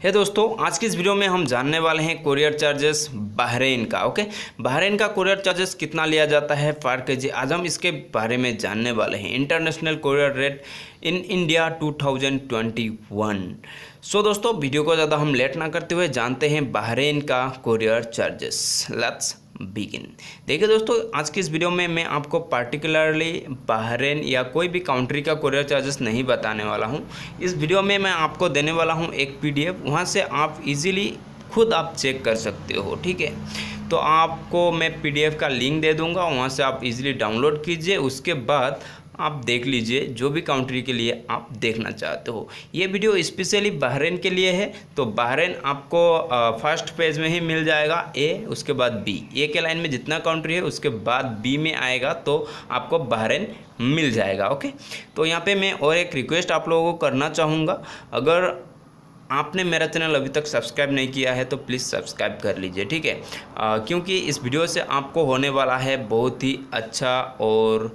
है दोस्तों, आज की इस वीडियो में हम जानने वाले हैं कोरियर चार्जेस बहरीन का। ओके, बहरीन का कोरियर चार्जेस कितना लिया जाता है पर केजी, आज हम इसके बारे में जानने वाले हैं। International courier rate in India 2021। So दोस्तों, वीडियो को ज़्यादा हम लेट ना करते हुए जानते हैं बहरीन का कोरियर चार्जेस। Let's begin. देखिए दोस्तों, आज की इस वीडियो में मैं आपको पार्टिकुलरली बहरीन या कोई भी कंट्री का कोरियर चार्जेस नहीं बताने वाला हूं। इस वीडियो में मैं आपको देने वाला हूं एक पीडीएफ, वहां से आप इजीली खुद आप चेक कर सकते हो। ठीक है, तो आपको मैं पीडीएफ का लिंक दे दूंगा, वहां से आप इजीली डाउनलोड कीजिए। उसके बाद आप देख लीजिए जो भी कंट्री के लिए आप देखना चाहते हो। ये वीडियो स्पेशली बहरीन के लिए है। तो बहरीन आपको फर्स्ट पेज में ही मिल जाएगा ए, उसके बाद बी। ए के लाइन में जितना कंट्री है उसके बाद बी में आएगा तो आपको बहरीन मिल जाएगा। ओके, तो यहाँ पे मैं और एक रिक्वेस्ट आप लोगों को करना चाहूँगा, अगर आपने मेरा चैनल अभी तक सब्सक्राइब नहीं किया है तो प्लीज़ सब्सक्राइब कर लीजिए। ठीक है, क्योंकि इस वीडियो से आपको होने वाला है बहुत ही अच्छा और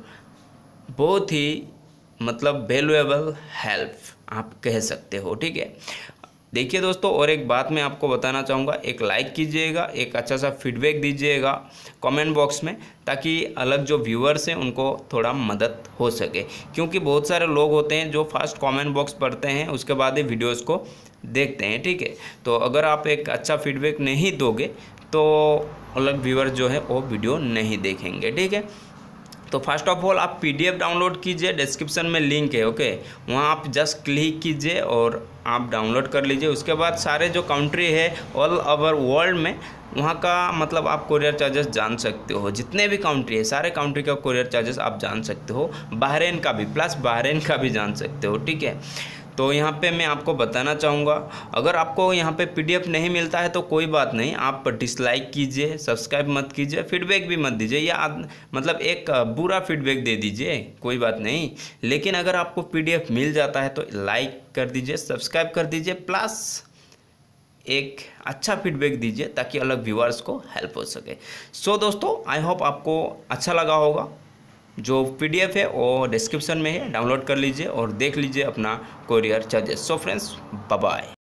बहुत ही मतलब वैल्यूएबल हेल्प आप कह सकते हो। ठीक है, देखिए दोस्तों, और एक बात मैं आपको बताना चाहूँगा, एक लाइक कीजिएगा, एक अच्छा सा फीडबैक दीजिएगा कमेंट बॉक्स में, ताकि अलग जो व्यूअर्स हैं उनको थोड़ा मदद हो सके। क्योंकि बहुत सारे लोग होते हैं जो फास्ट कमेंट बॉक्स पढ़ते हैं, उसके बाद ही वीडियोज़ को देखते हैं। ठीक है, तो अगर आप एक अच्छा फीडबैक नहीं दोगे तो अलग व्यूअर्स जो है वो वीडियो नहीं देखेंगे। ठीक है, तो फर्स्ट ऑफ ऑल आप पीडीएफ डाउनलोड कीजिए, डिस्क्रिप्शन में लिंक है। ओके, वहाँ आप जस्ट क्लिक कीजिए और आप डाउनलोड कर लीजिए। उसके बाद सारे जो कंट्री है ऑल ओवर वर्ल्ड में, वहाँ का मतलब आप कोरियर चार्जेस जान सकते हो। जितने भी कंट्री है सारे कंट्री का कोरियर चार्जेस आप जान सकते हो, बहरीन का भी प्लस बहरीन का भी जान सकते हो। ठीक है, तो यहाँ पे मैं आपको बताना चाहूँगा, अगर आपको यहाँ पे पीडीएफ नहीं मिलता है तो कोई बात नहीं, आप डिसलाइक कीजिए, सब्सक्राइब मत कीजिए, फीडबैक भी मत दीजिए, या मतलब एक बुरा फीडबैक दे दीजिए, कोई बात नहीं। लेकिन अगर आपको पीडीएफ मिल जाता है तो लाइक कर दीजिए, सब्सक्राइब कर दीजिए, प्लस एक अच्छा फीडबैक दीजिए ताकि अलग व्यूअर्स को हेल्प हो सके। सो दोस्तों, आई होप आपको अच्छा लगा होगा। जो पीडीएफ है वो डिस्क्रिप्शन में है, डाउनलोड कर लीजिए और देख लीजिए अपना courier charges. So friends, bye bye.